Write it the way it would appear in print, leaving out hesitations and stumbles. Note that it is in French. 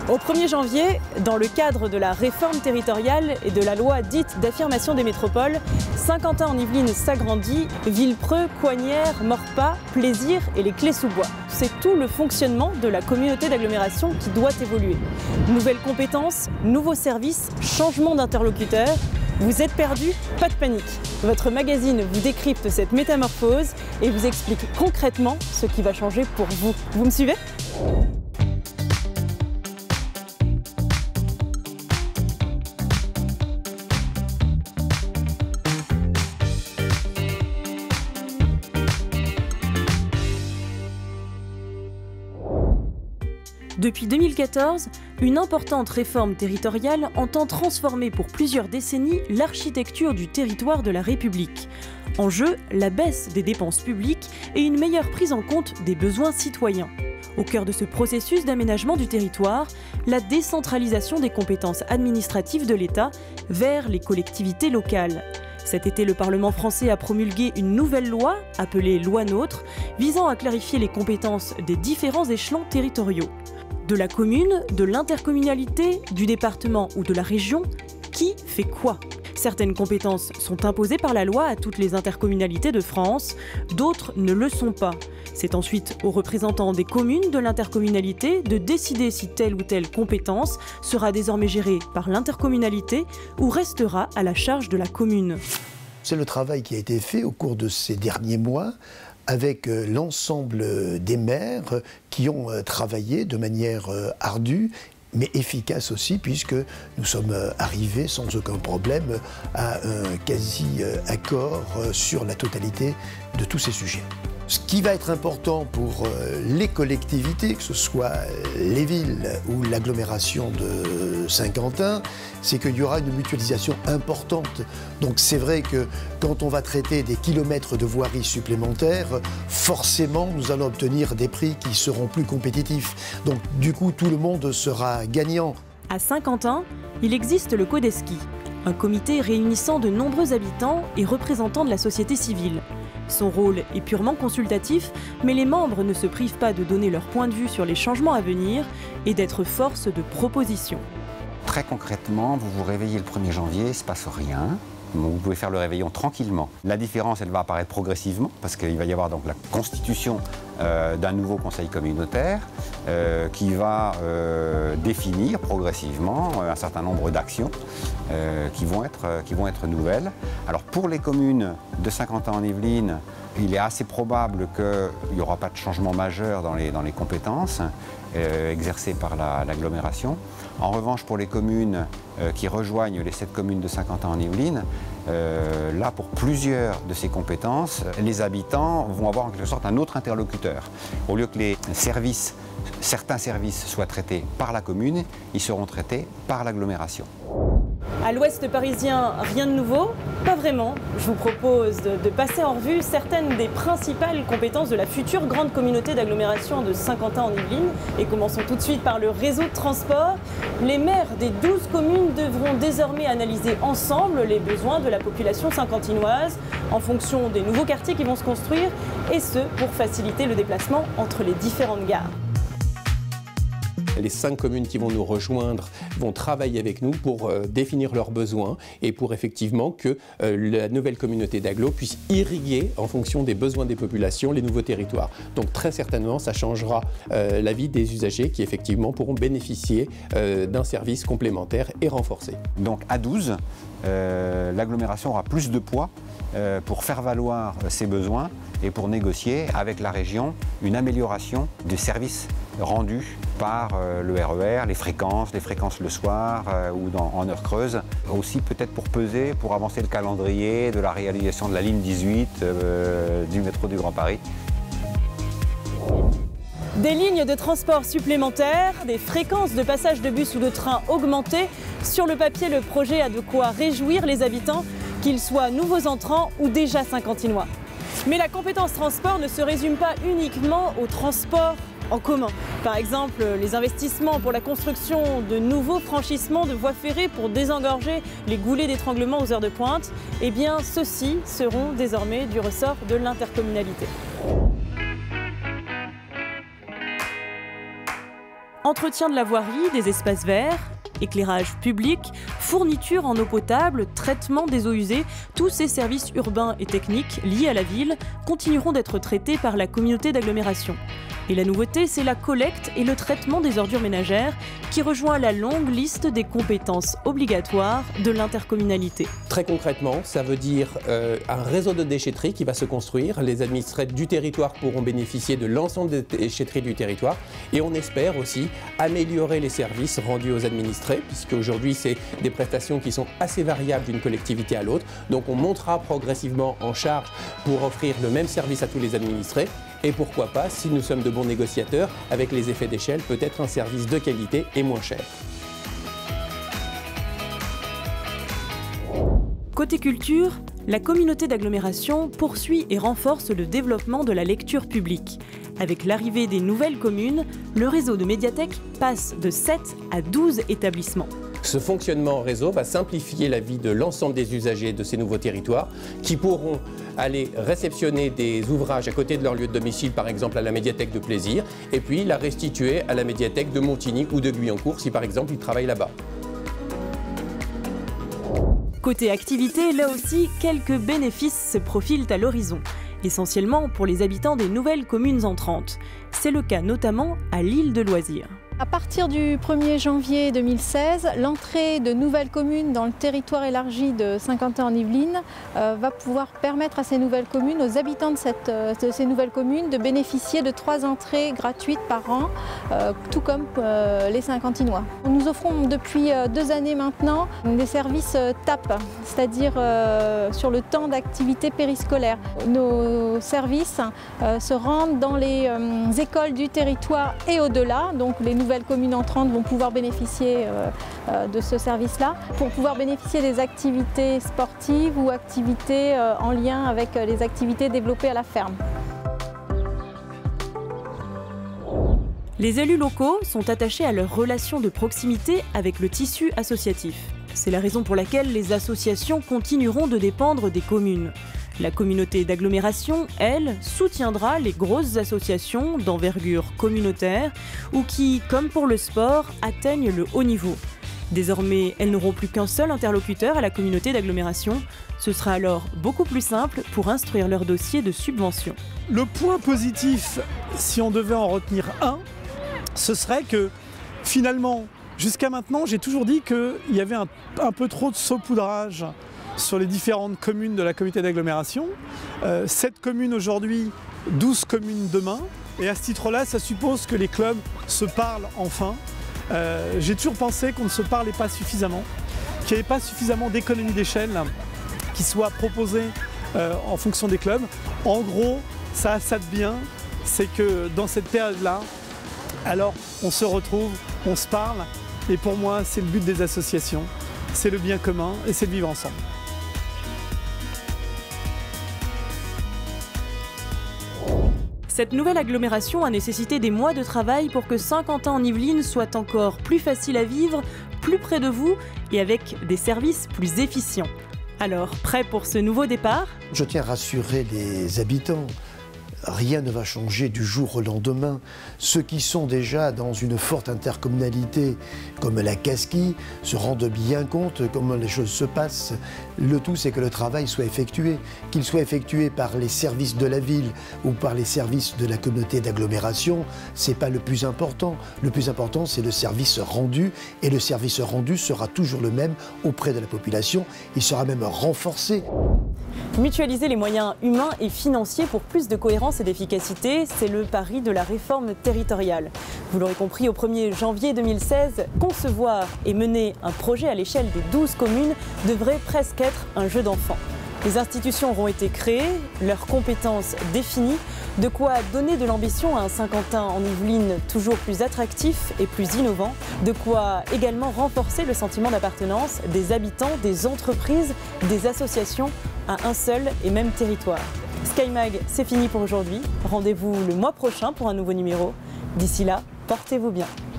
Au 1er janvier, dans le cadre de la réforme territoriale et de la loi dite d'affirmation des métropoles, Saint-Quentin-en-Yvelines s'agrandit, Villepreux, Coignères, Maurepas, Plaisir et les Clés-sous-Bois. C'est tout le fonctionnement de la communauté d'agglomération qui doit évoluer. Nouvelles compétences, nouveaux services, changement d'interlocuteur. Vous êtes perdu? Pas de panique. Votre magazine vous décrypte cette métamorphose et vous explique concrètement ce qui va changer pour vous. Vous me suivez? Depuis 2014, une importante réforme territoriale entend transformer pour plusieurs décennies l'architecture du territoire de la République. En jeu, la baisse des dépenses publiques et une meilleure prise en compte des besoins citoyens. Au cœur de ce processus d'aménagement du territoire, la décentralisation des compétences administratives de l'État vers les collectivités locales. Cet été, le Parlement français a promulgué une nouvelle loi, appelée Loi NOTRe, visant à clarifier les compétences des différents échelons territoriaux. De la commune, de l'intercommunalité, du département ou de la région, qui fait quoi? Certaines compétences sont imposées par la loi à toutes les intercommunalités de France, d'autres ne le sont pas. C'est ensuite aux représentants des communes de l'intercommunalité de décider si telle ou telle compétence sera désormais gérée par l'intercommunalité ou restera à la charge de la commune. C'est le travail qui a été fait au cours de ces derniers mois avec l'ensemble des maires qui ont travaillé de manière ardue, mais efficace aussi, puisque nous sommes arrivés sans aucun problème à un quasi-accord sur la totalité de tous ces sujets. Ce qui va être important pour les collectivités, que ce soit les villes ou l'agglomération de Saint-Quentin, c'est qu'il y aura une mutualisation importante. Donc c'est vrai que quand on va traiter des kilomètres de voirie supplémentaires, forcément nous allons obtenir des prix qui seront plus compétitifs. Donc du coup tout le monde sera gagnant. À Saint-Quentin, il existe le Codeski, un comité réunissant de nombreux habitants et représentants de la société civile. Son rôle est purement consultatif, mais les membres ne se privent pas de donner leur point de vue sur les changements à venir et d'être force de proposition. Très concrètement, vous vous réveillez le 1er janvier, il ne se passe rien. Vous pouvez faire le réveillon tranquillement. La différence, elle va apparaître progressivement parce qu'il va y avoir donc la constitution d'un nouveau conseil communautaire qui va définir progressivement un certain nombre d'actions qui vont être nouvelles. Alors pour les communes de Saint-Quentin-en-Yvelines, il est assez probable qu'il n'y aura pas de changement majeur dans les compétences exercées par l'agglomération. En revanche, pour les communes qui rejoignent les 7 communes de Saint-Quentin-en-Yvelines, là, pour plusieurs de ces compétences, les habitants vont avoir en quelque sorte un autre interlocuteur. Au lieu que certains services soient traités par la commune, ils seront traités par l'agglomération. À l'ouest parisien, rien de nouveau? Pas vraiment. Je vous propose de passer en revue certaines des principales compétences de la future grande communauté d'agglomération de Saint-Quentin-en-Yvelines. Et commençons tout de suite par le réseau de transport. Les maires des 12 communes devront désormais analyser ensemble les besoins de la population saint-quentinoise en fonction des nouveaux quartiers qui vont se construire, et ce, pour faciliter le déplacement entre les différentes gares. Les 5 communes qui vont nous rejoindre vont travailler avec nous pour définir leurs besoins et pour effectivement que la nouvelle communauté d'agglo puisse irriguer en fonction des besoins des populations les nouveaux territoires. Donc très certainement, ça changera la vie des usagers qui effectivement pourront bénéficier d'un service complémentaire et renforcé. Donc à 12, l'agglomération aura plus de poids pour faire valoir ses besoins et pour négocier avec la région une amélioration des services rendus par le RER, les fréquences le soir ou en heure creuse. Aussi peut-être pour peser, pour avancer le calendrier de la réalisation de la ligne 18 du métro du Grand Paris. Des lignes de transport supplémentaires, des fréquences de passage de bus ou de train augmentées. Sur le papier, le projet a de quoi réjouir les habitants, qu'ils soient nouveaux entrants ou déjà saint-quentinois. Mais la compétence transport ne se résume pas uniquement au transport en commun. Par exemple, les investissements pour la construction de nouveaux franchissements de voies ferrées pour désengorger les goulets d'étranglement aux heures de pointe, eh bien ceux-ci seront désormais du ressort de l'intercommunalité. Entretien de la voirie, des espaces verts, éclairage public, fourniture en eau potable, traitement des eaux usées, tous ces services urbains et techniques liés à la ville continueront d'être traités par la communauté d'agglomération. Et la nouveauté, c'est la collecte et le traitement des ordures ménagères qui rejoint la longue liste des compétences obligatoires de l'intercommunalité. Très concrètement, ça veut dire un réseau de déchetterie qui va se construire. Les administrés du territoire pourront bénéficier de l'ensemble des déchetteries du territoire et on espère aussi améliorer les services rendus aux administrés puisque aujourd'hui c'est des prestations qui sont assez variables d'une collectivité à l'autre. Donc on montera progressivement en charge pour offrir le même service à tous les administrés. Et pourquoi pas, si nous sommes de bons négociateurs, avec les effets d'échelle, peut-être un service de qualité et moins cher. Côté culture, la communauté d'agglomération poursuit et renforce le développement de la lecture publique. Avec l'arrivée des nouvelles communes, le réseau de médiathèques passe de 7 à 12 établissements. Ce fonctionnement en réseau va simplifier la vie de l'ensemble des usagers de ces nouveaux territoires qui pourront aller réceptionner des ouvrages à côté de leur lieu de domicile, par exemple à la médiathèque de Plaisir, et puis la restituer à la médiathèque de Montigny ou de Guyancourt si par exemple ils travaillent là-bas. Côté activité, là aussi, quelques bénéfices se profilent à l'horizon, essentiellement pour les habitants des nouvelles communes entrantes. C'est le cas notamment à l'île de Loisirs. À partir du 1er janvier 2016, l'entrée de nouvelles communes dans le territoire élargi de Saint-Quentin-en-Yvelines va pouvoir permettre à ces nouvelles communes, aux habitants de ces nouvelles communes, de bénéficier de 3 entrées gratuites par an, tout comme les Saint-Quentinois. Nous offrons depuis 2 années maintenant des services TAP, c'est-à-dire sur le temps d'activité périscolaire. Nos services se rendent dans les écoles du territoire et au-delà, donc les nouvelles communes entrantes vont pouvoir bénéficier de ce service-là pour pouvoir bénéficier des activités sportives ou activités en lien avec les activités développées à la ferme. Les élus locaux sont attachés à leur relation de proximité avec le tissu associatif. C'est la raison pour laquelle les associations continueront de dépendre des communes. La communauté d'agglomération, elle, soutiendra les grosses associations d'envergure communautaire ou qui, comme pour le sport, atteignent le haut niveau. Désormais, elles n'auront plus qu'un seul interlocuteur à la communauté d'agglomération. Ce sera alors beaucoup plus simple pour instruire leur dossier de subvention. Le point positif, si on devait en retenir un, ce serait que finalement, jusqu'à maintenant, j'ai toujours dit qu'il y avait un peu trop de saupoudrage sur les différentes communes de la communauté d'agglomération. 7 communes aujourd'hui, 12 communes demain. Et à ce titre-là, ça suppose que les clubs se parlent enfin. J'ai toujours pensé qu'on ne se parlait pas suffisamment, qu'il n'y avait pas suffisamment d'économies d'échelle qui soient proposées en fonction des clubs. En gros, ça bien, c'est que dans cette période-là, alors on se retrouve, on se parle. Et pour moi, c'est le but des associations, c'est le bien commun et c'est de vivre ensemble. Cette nouvelle agglomération a nécessité des mois de travail pour que Saint-Quentin-en-Yvelines soit encore plus facile à vivre, plus près de vous et avec des services plus efficients. Alors, prêt pour ce nouveau départ ? Je tiens à rassurer les habitants. Rien ne va changer du jour au lendemain. Ceux qui sont déjà dans une forte intercommunalité, comme la Casquie, se rendent bien compte comment les choses se passent. Le tout, c'est que le travail soit effectué, qu'il soit effectué par les services de la ville ou par les services de la communauté d'agglomération. C'est pas le plus important. Le plus important, c'est le service rendu, et le service rendu sera toujours le même auprès de la population. Il sera même renforcé. Mutualiser les moyens humains et financiers pour plus de cohérence et d'efficacité, c'est le pari de la réforme territoriale. Vous l'aurez compris, au 1er janvier 2016, concevoir et mener un projet à l'échelle des 12 communes devrait presque être un jeu d'enfant. Les institutions auront été créées, leurs compétences définies, de quoi donner de l'ambition à un Saint-Quentin-en-Yvelines toujours plus attractif et plus innovant, de quoi également renforcer le sentiment d'appartenance des habitants, des entreprises, des associations à un seul et même territoire. SkyMag, c'est fini pour aujourd'hui. Rendez-vous le mois prochain pour un nouveau numéro. D'ici là, portez-vous bien.